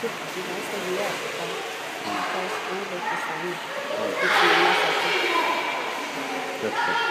Typ ganska rejält för skolan. Ja. Det är massa typ. Fett.